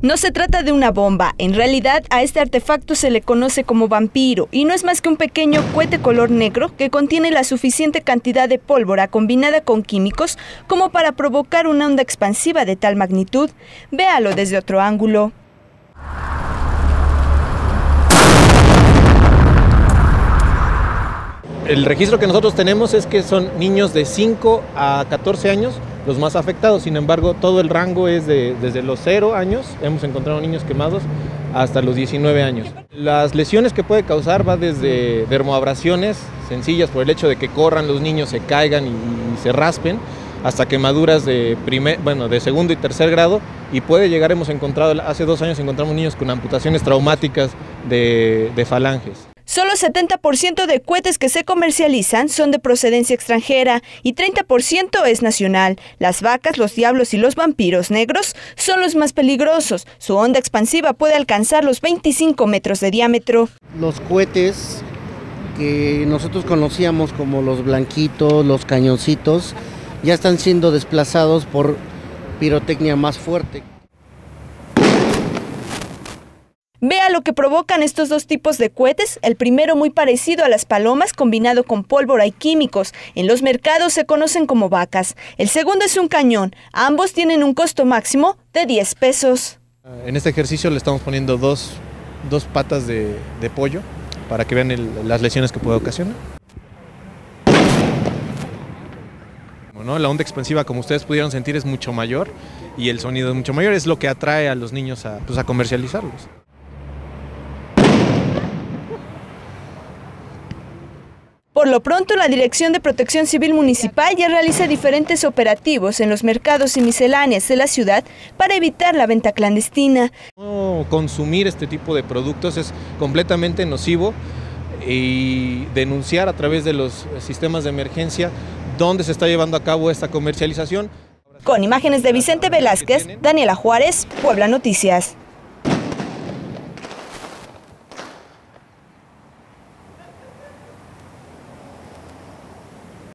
No se trata de una bomba, en realidad a este artefacto se le conoce como vampiro y no es más que un pequeño cohete color negro que contiene la suficiente cantidad de pólvora combinada con químicos como para provocar una onda expansiva de tal magnitud. Véalo desde otro ángulo. El registro que nosotros tenemos es que son niños de 5 a 14 años los más afectados. Sin embargo, todo el rango es desde los 0 años, hemos encontrado niños quemados, hasta los 19 años. Las lesiones que puede causar va desde dermoabrasiones sencillas por el hecho de que corran los niños, se caigan y se raspen, hasta quemaduras de segundo y tercer grado, y puede llegar, hace 2 años encontramos niños con amputaciones traumáticas de falanges. Solo 70% de cohetes que se comercializan son de procedencia extranjera y 30% es nacional. Las vacas, los diablos y los vampiros negros son los más peligrosos. Su onda expansiva puede alcanzar los 25 metros de diámetro. Los cohetes que nosotros conocíamos como los blanquitos, los cañoncitos, ya están siendo desplazados por pirotecnia más fuerte. Vea lo que provocan estos dos tipos de cohetes. El primero, muy parecido a las palomas, combinado con pólvora y químicos. En los mercados se conocen como vacas. El segundo es un cañón. Ambos tienen un costo máximo de 10 pesos. En este ejercicio le estamos poniendo dos patas de pollo para que vean las lesiones que puede ocasionar. Bueno, la onda expansiva, como ustedes pudieron sentir, es mucho mayor y el sonido es mucho mayor. Es lo que atrae a los niños a comercializarlos. Por lo pronto, la Dirección de Protección Civil Municipal ya realiza diferentes operativos en los mercados y misceláneas de la ciudad para evitar la venta clandestina. No consumir este tipo de productos es completamente nocivo y denunciar a través de los sistemas de emergencia dónde se está llevando a cabo esta comercialización. Con imágenes de Vicente Velázquez, Daniela Juárez, Puebla Noticias.